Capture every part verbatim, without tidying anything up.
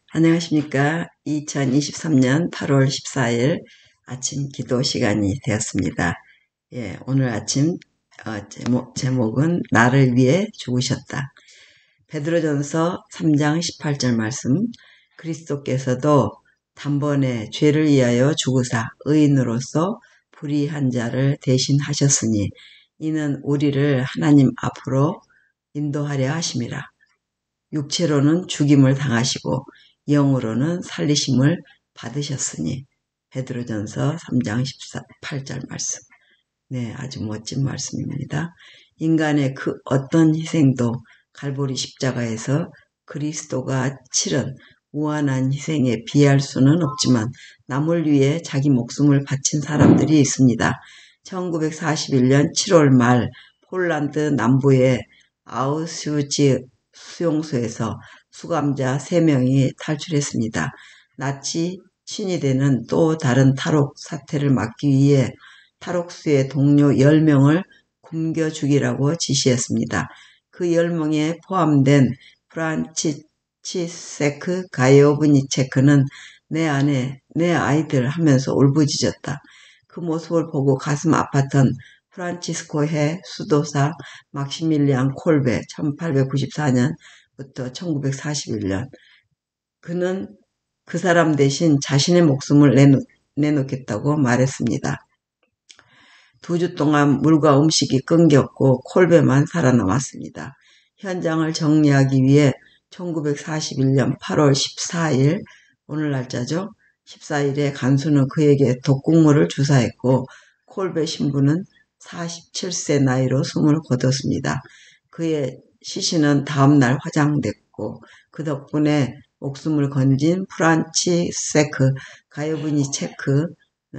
안녕하십니까. 이천이십삼년 팔월 십사일 아침 기도 시간이 되었습니다. 예, 오늘 아침 어, 제목, 제목은 나를 위해 죽으셨다. 베드로전서 삼장 십팔절 말씀. 그리스도께서도 단번에 죄를 위하여 죽으사 의인으로서 불의한 자를 대신하셨으니 이는 우리를 하나님 앞으로 인도하려 하심이라. 육체로는 죽임을 당하시고 영으로는 살리심을 받으셨으니. 베드로전서 삼장 십팔절 말씀. 네, 아주 멋진 말씀입니다. 인간의 그 어떤 희생도 갈보리 십자가에서 그리스도가 치른 무한한 희생에 비할 수는 없지만 남을 위해 자기 목숨을 바친 사람들이 있습니다. 천구백사십일년 칠월 말 폴란드 남부의 아우슈비츠 수용소에서 수감자 세 명이 탈출했습니다. 나치 친위대는 또 다른 탈옥 사태를 막기 위해 탈옥수의 동료 열 명을 굶겨 죽이라고 지시했습니다. 그 열 명에 포함된 프란치세크 가이오브니체크는 내 아내, 내 아이들 하면서 울부짖었다. 그 모습을 보고 가슴 아팠던 프란치스코해 수도사 막시밀리안 콜베 천팔백구십사년부터 천구백사십일년 그는 그 사람 대신 자신의 목숨을 내놓, 내놓겠다고 말했습니다. 두 주 동안 물과 음식이 끊겼고 콜베만 살아남았습니다. 현장을 정리하기 위해 천구백사십일년 팔월 십사일 오늘 날짜죠. 십사일에 간수는 그에게 독국물을 주사했고 콜베 신부는 사십칠세 나이로 숨을 거뒀습니다. 그의 시신은 다음날 화장됐고 그 덕분에 목숨을 건진 프란치세크 가이오브니체크는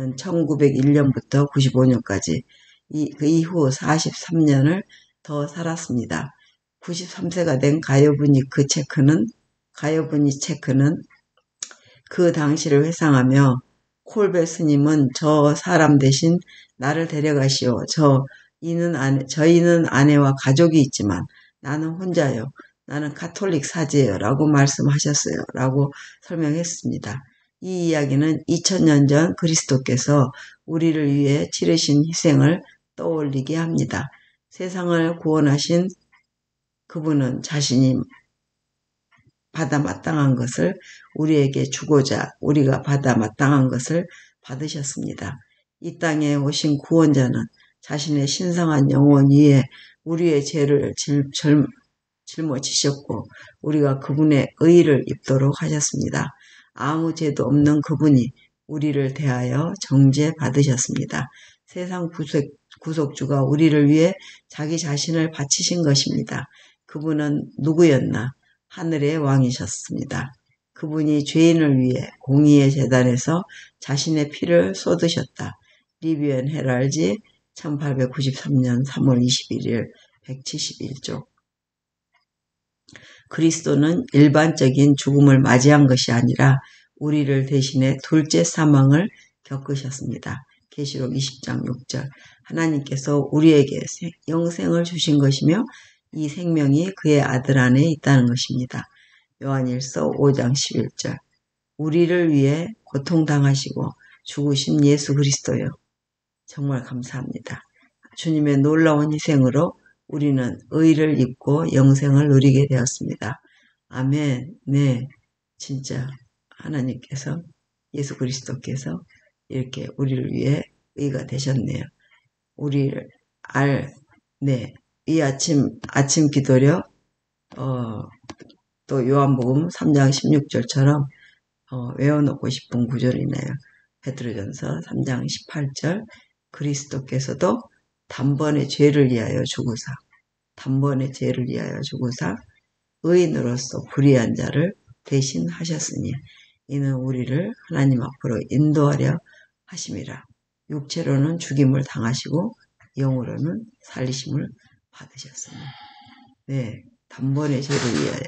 천구백일년부터 구십오년까지 이, 그 이후 사십삼년을 더 살았습니다. 구십삼세가 된 가이오브니체크는 가이오브니체크는 그 당시를 회상하며 콜베 스님은 저 사람 대신 나를 데려가시오. 저 이는 아내, 저희는 아내와 가족이 있지만 나는 혼자요. 나는 가톨릭 사제예요. 라고 말씀하셨어요. 라고 설명했습니다. 이 이야기는 이천년 전 그리스도께서 우리를 위해 치르신 희생을 떠올리게 합니다. 세상을 구원하신 그분은 자신이 받아 마땅한 것을 우리에게 주고자 우리가 받아 마땅한 것을 받으셨습니다. 이 땅에 오신 구원자는 자신의 신성한 영혼 위에 우리의 죄를 질, 질, 짊어지셨고 우리가 그분의 의를 입도록 하셨습니다. 아무 죄도 없는 그분이 우리를 대하여 정죄 받으셨습니다. 세상 구속, 구속주가 우리를 위해 자기 자신을 바치신 것입니다. 그분은 누구였나? 하늘의 왕이셨습니다. 그분이 죄인을 위해 공의의 재단에서 자신의 피를 쏟으셨다. 리비언 헤럴지 천팔백구십삼년 삼월 이십일일 백칠십일쪽. 그리스도는 일반적인 죽음을 맞이한 것이 아니라 우리를 대신해 둘째 사망을 겪으셨습니다. 계시록 이십장 육절. 하나님께서 우리에게 영생을 주신 것이며 이 생명이 그의 아들 안에 있다는 것입니다. 요한일서 오장 십일절. 우리를 위해 고통당하시고 죽으신 예수 그리스도요. 정말 감사합니다. 주님의 놀라운 희생으로 우리는 의를 입고 영생을 누리게 되었습니다. 아멘. 네, 진짜 하나님께서 예수 그리스도께서 이렇게 우리를 위해 의가 되셨네요. 우리를 알, 네, 이 아침 아침 기도력 어, 또 요한복음 삼장 십육절처럼 어, 외워놓고 싶은 구절이네요. 베드로전서 삼장 십팔절. 그리스도께서도 단번에 죄를 위하여 죽으사 단번에 죄를 위하여 죽으사 의인으로서 불의한 자를 대신하셨으니 이는 우리를 하나님 앞으로 인도하려 하심이라. 육체로는 죽임을 당하시고 영으로는 살리심을 받으셨으니. 네, 단번에 죄를 위하여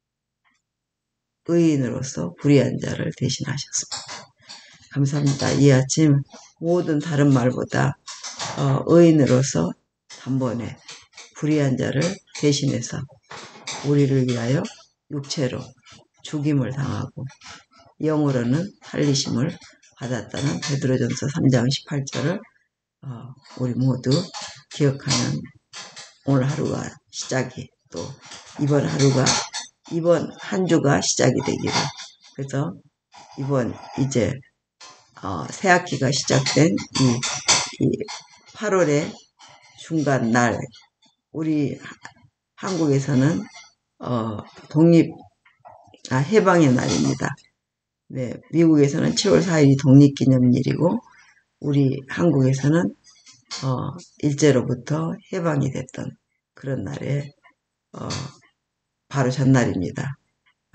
의인으로서 불의한 자를 대신하셨습니다. 감사합니다. 이 아침 모든 다른 말보다 어, 의인으로서 단번에 불의한 자를 대신해서 우리를 위하여 육체로 죽임을 당하고 영으로는 살리심을 받았다는 베드로전서 삼 장 십팔 절을 어, 우리 모두 기억하는 오늘 하루가 시작이, 또 이번 하루가, 이번 한 주가 시작이 되기를. 그래서 이번 이제 어, 새학기가 시작된 이, 이 팔월의 중간 날, 우리 한국에서는 어, 독립, 아, 해방의 날입니다. 네, 미국에서는 칠월 사일이 독립기념일이고, 우리 한국에서는 어, 일제로부터 해방이 됐던 그런 날에 어, 바로 전날입니다. 어,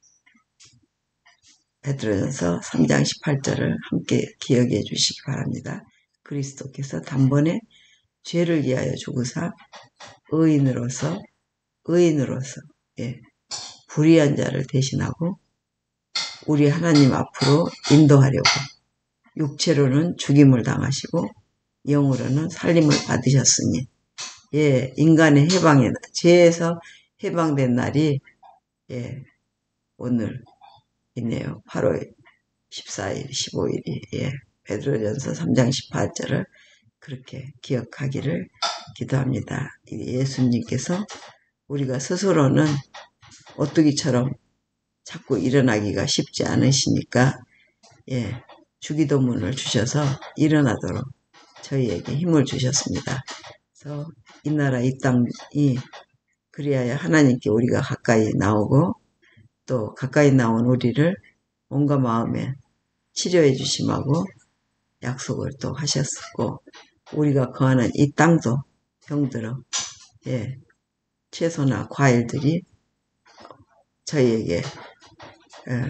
베드로전서 삼 장 십팔 절을 함께 기억해 주시기 바랍니다. 그리스도께서 단번에 죄를 위하여 죽으사 의인으로서 의인으로서 예, 불의한 자를 대신하고 우리 하나님 앞으로 인도하려고 육체로는 죽임을 당하시고 영으로는 살림을 받으셨으니, 예, 인간의 해방의 날, 죄에서 해방된 날이 예, 오늘 있네요. 팔월 십사일, 십오일이 예, 베드로전서 삼 장 십팔 절을 그렇게 기억하기를 기도합니다. 예수님께서 우리가 스스로는 오뚜기처럼 자꾸 일어나기가 쉽지 않으시니까 예, 주기도문을 주셔서 일어나도록 저희에게 힘을 주셨습니다. 그래서 이 나라 이 땅이 그리하여 하나님께 우리가 가까이 나오고, 또 가까이 나온 우리를 온갖 마음에 치료해 주심하고 약속을 또 하셨고, 우리가 거하는 이 땅도 병들어 예, 채소나 과일들이 저희에게 예,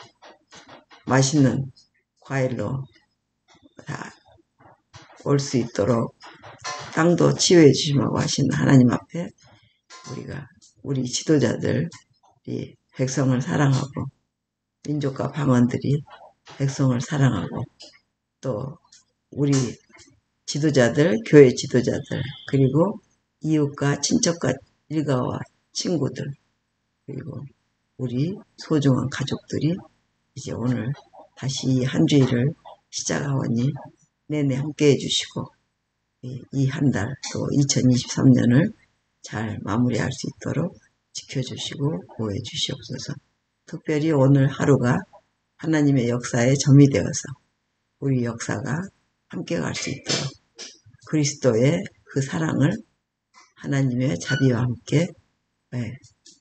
맛있는 과일로 다 올 수 있도록 땅도 치유해 주심하고 하신 하나님 앞에 우리가, 우리 지도자들이 백성을 사랑하고, 민족과 방언들이 백성을 사랑하고, 또 우리 지도자들, 교회 지도자들, 그리고 이웃과 친척과 일가와 친구들, 그리고 우리 소중한 가족들이 이제 오늘 다시 이 한 주일을 시작하오니 내내 함께 해주시고, 이 한 달 또 이천이십삼 년을 잘 마무리할 수 있도록 지켜주시고 보호해 주시옵소서. 특별히 오늘 하루가 하나님의 역사의 점이 되어서 우리 역사가 함께 갈 수 있도록 그리스도의 그 사랑을 하나님의 자비와 함께 네,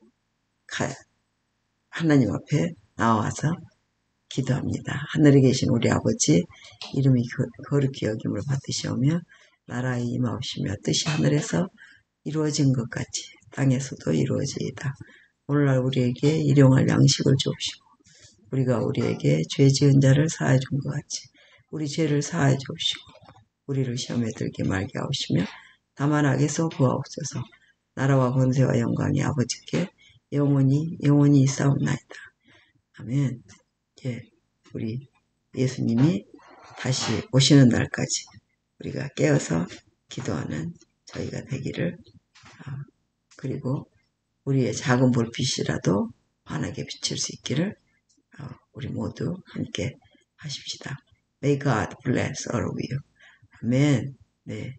하나님 앞에 나와서 기도합니다. 하늘에 계신 우리 아버지, 이름이 거룩히 여김을 받으시오며 나라의 임하옵시며 뜻이 하늘에서 이루어진 것 같이 땅에서도 이루어지이다. 오늘날 우리에게 일용할 양식을 주옵시고 우리가 우리에게 죄 지은 자를 사하여 준 것 같이 우리 죄를 사하여 주옵시고 우리를 시험에 들게 말게 하옵시며 다만 악에서 구하옵소서. 나라와 권세와 영광이 아버지께 영원히 영원히 있사옵나이다. 아멘. 예, 우리 예수님이 다시 오시는 날까지 우리가 깨어서 기도하는 저희가 되기를, 아, 그리고 우리의 작은 불빛이라도 환하게 비칠 수 있기를 어, 우리 모두 함께 하십시다. May God bless all of you. 아멘. 네.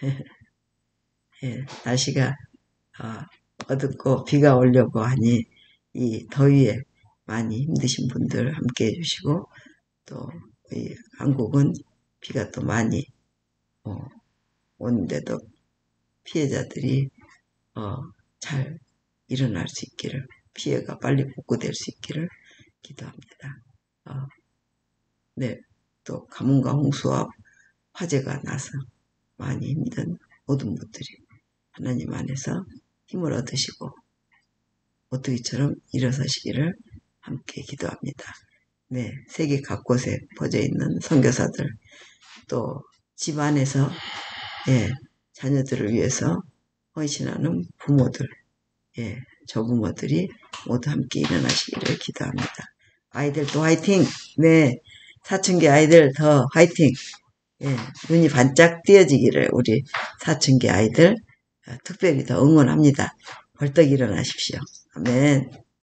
예, 날씨가 어, 어둡고 비가 오려고 하니 이 더위에 많이 힘드신 분들 함께 해주시고, 또 이 한국은 비가 또 많이 어, 오는데도 피해자들이 어, 잘 일어날 수 있기를, 피해가 빨리 복구될 수 있기를 기도합니다. 어, 네, 또 가뭄과 홍수와 화재가 나서 많이 힘든 모든 분들이 하나님 안에서 힘을 얻으시고 오뚜기처럼 일어서시기를 함께 기도합니다. 네, 세계 각곳에 퍼져 있는 선교사들, 또 집안에서 예, 자녀들을 위해서 헌신하는 부모들, 예, 조부모들이 모두 함께 일어나시기를 기도합니다. 아이들도 화이팅! 네, 사춘기 아이들 더 화이팅! 예, 눈이 반짝 띄어지기를 우리 사춘기 아이들 특별히 더 응원합니다. 벌떡 일어나십시오. 아멘.